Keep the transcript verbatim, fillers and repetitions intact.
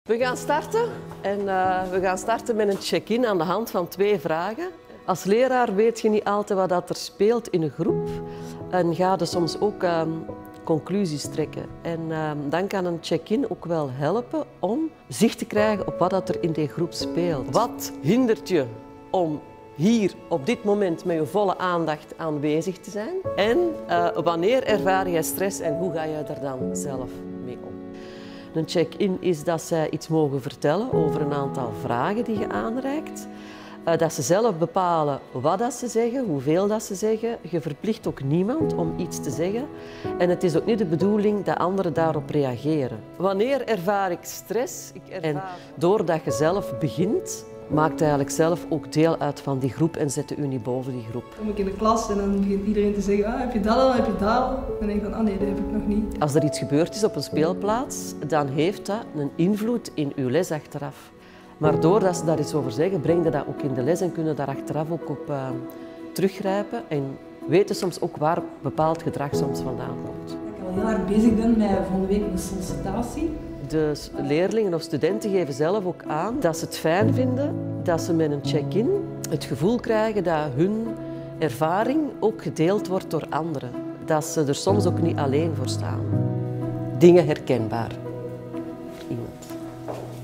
We gaan starten en uh, we gaan starten met een check-in aan de hand van twee vragen. Als leraar weet je niet altijd wat dat er speelt in een groep en ga je soms ook uh, conclusies trekken. En uh, dan kan een check-in ook wel helpen om zicht te krijgen op wat dat er in die groep speelt. Wat hindert je om hier op dit moment met je volle aandacht aanwezig te zijn? En uh, wanneer ervaar je stress en hoe ga je er dan zelf mee om? Een check-in is dat zij iets mogen vertellen over een aantal vragen die je aanreikt. Uh, dat ze zelf bepalen wat dat ze zeggen, hoeveel dat ze zeggen. Je verplicht ook niemand om iets te zeggen. En het is ook niet de bedoeling dat anderen daarop reageren. Wanneer ervaar ik stress? Ik ervaar... En doordat je zelf begint, maakt eigenlijk zelf ook deel uit van die groep en zet je niet boven die groep. Dan kom ik in de klas en dan begint iedereen te zeggen, ah, heb je dat al, heb je dat al? Dan denk ik van, ah nee, dat heb ik nog niet. Als er iets gebeurd is op een speelplaats, dan heeft dat een invloed in uw les achteraf. Maar doordat ze daar iets over zeggen, breng je dat ook in de les en kunnen daar achteraf ook op uh, teruggrijpen en weten soms ook waar bepaald gedrag soms vandaan komt. Dat ik al heel hard bezig ben met volgende week een sollicitatie. De leerlingen of studenten geven zelf ook aan dat ze het fijn vinden dat ze met een check-in het gevoel krijgen dat hun ervaring ook gedeeld wordt door anderen. Dat ze er soms ook niet alleen voor staan. Dingen herkenbaar voor iemand.